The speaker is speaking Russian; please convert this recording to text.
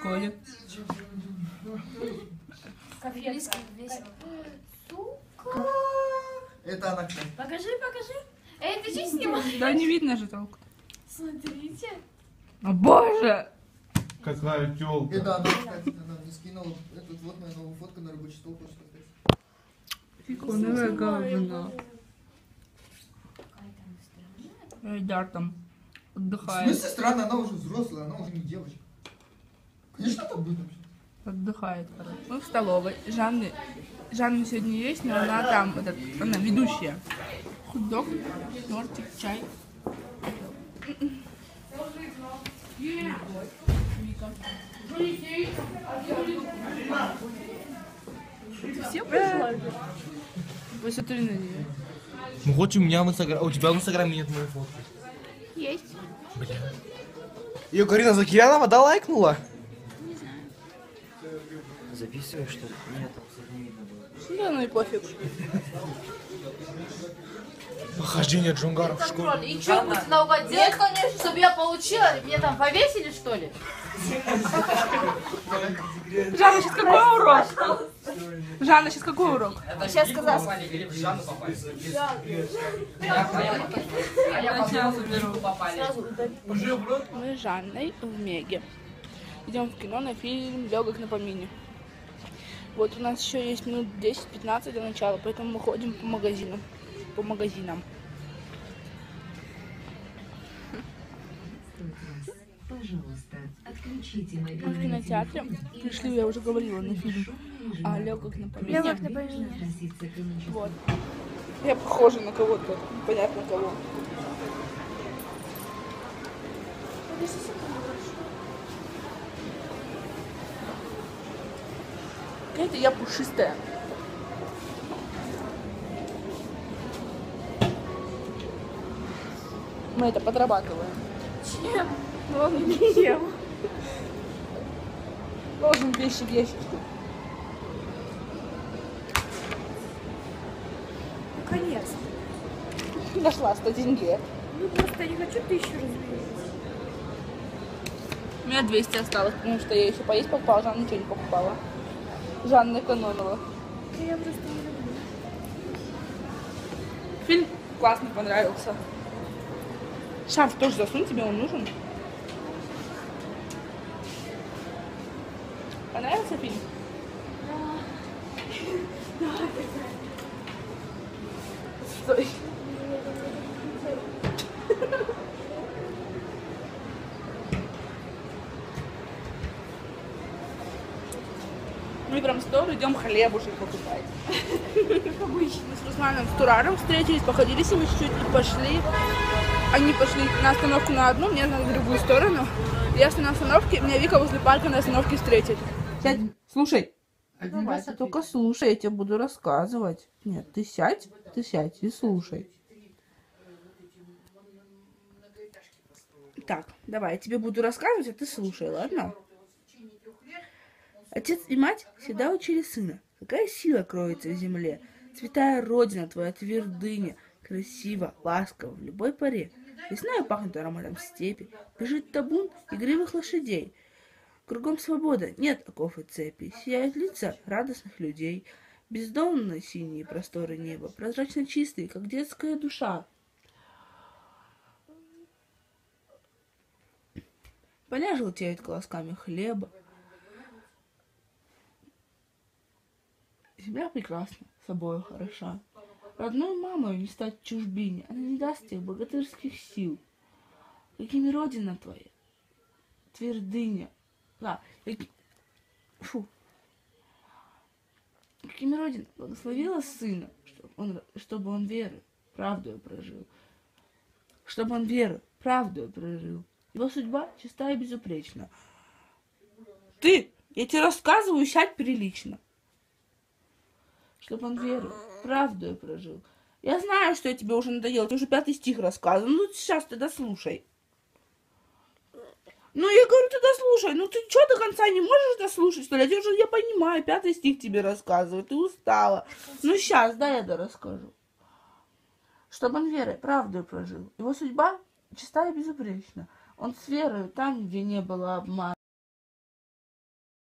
происходит? Конфетка. Сука. Это она. Покажи. Эй, ты что снимаешь? Да не видно же толку. Смотрите. О боже! Какая тёлка. Это она, кстати, она мне скинула. Это вот моя новая фотка на рабочий стол. Хочешь поставить? Фикуновое говно. Эльдар там В отдыхает. смысле странно, она уже взрослая, она уже не девочка. Конечно, так будет вообще. Отдыхает, короче. Мы в столовой. Жанна сегодня есть, но она там, она ведущая. Хот-дог, тортик, чай. Все пришла? Посмотри на нее. Ну хоть у меня в инстаграме, у тебя в инстаграме нет моей фотки. Есть. Бля. Ее Карина Закирянова, да, лайкнула? Записываешь, что ли? Нет, кстати, не видно было. Да, ну и пофиг. Похождение Джунгаров в школе. И что, будете наугад делать, конечно, чтобы я получила? Меня там повесили, что ли? Жанна, сейчас какой урок? Жанна, сейчас какой урок? Сейчас сказала. Сейчас уберу. Мы с Жанной в Меге. Идем в кино на фильм «Легок на помине». Вот у нас еще есть минут 10-15 до начала, поэтому мы ходим по магазинам. Пожалуйста, отключите Мы в кинотеатре пришли, я уже говорила, на фильм «Легок на помине». Легок на помине. Вот. Я похожа на кого-то, непонятно кого. Какая-то я пушистая. Мы это подрабатываем. Чем? Ладно, не ем. Должен вещи вешать. Наконец-то. Нашла 100 деньги. Ну просто я не хочу 1000 рублей. У меня 200 осталось, потому что я еще поесть покупала, Жанна ничего не покупала. Жанна экономила. Да я просто не люблю. Фильм классный, понравился. Шарф тоже засунь, тебе он нужен. Понравился фильм? Стой. Мы прям в стол идем хлебушек покупать. Мы с Русланом с Тураром встретились, походили с ними чуть-чуть и пошли. Они пошли на остановку на одну, мне на другую сторону. Я стою на остановке, меня Вика возле парка на остановке встретит. Сядь, слушай. Давай, ты только слушай, я тебе буду рассказывать. Нет, ты сядь и слушай. Так, давай, я тебе буду рассказывать, а ты слушай, ладно? Отец и мать всегда учили сына. Какая сила кроется в земле. Святая Родина, твоя твердыня. Красиво, ласково, в любой поре. Весною пахнет ароматом степи. Бежит табун игривых лошадей. Кругом свобода, нет оков и цепи. Сияют лица радостных людей. Бездонные синие просторы неба. Прозрачно чистые, как детская душа. Поля желтеют колосками хлеба. Земля прекрасна, собою хороша. Родной мамой не стать в чужбине, она не даст тех богатырских сил. Какими родина твоя, твердыня, какими родина благословила сына, чтобы он веру, правду прожил. Чтобы он веру, правду прожил. Его судьба чистая и безупречна. Ты, я тебе рассказываю, сядь прилично. Чтобы он веру, правду прожил. Я знаю, что я тебе уже надоела, ты уже 5 стих рассказывал. Ну, сейчас ты дослушай. Ну, я говорю, ты дослушай. Ну, ты что, до конца не можешь дослушать, что ли? Я понимаю, 5 стих тебе рассказываю, ты устала. Ну, сейчас, да, я расскажу. Чтобы он верой, правду прожил. Его судьба чистая и безупречна. Он с верою там, где не было обмана.